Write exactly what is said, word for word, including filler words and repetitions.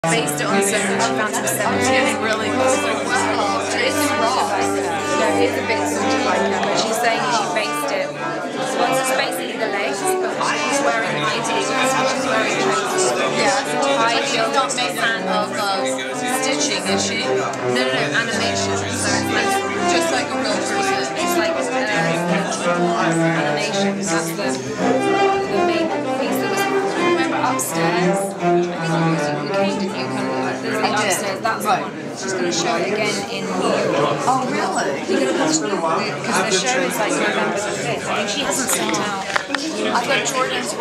Based it on some Phantom seventies, really wow. It's rock. Yeah, it is a bit sort of like her, but she's saying she based it. Well, it's basically the legs, but she's wearing high heels, she's wearing trainers. Yeah, high heels. She's not made a fan of uh, stitching, is she? No, no, no, animation. So it's like just like a real person. It's like uh, animation. That's the the main piece that was. Remember upstairs? I think you came, didn't you? Kind of like, there's the upstairs. That's right. The one. She's going to show it again in New York. Oh, really? Because the show is like November the fifth. I think she hasn't sent out. I've got Jordan's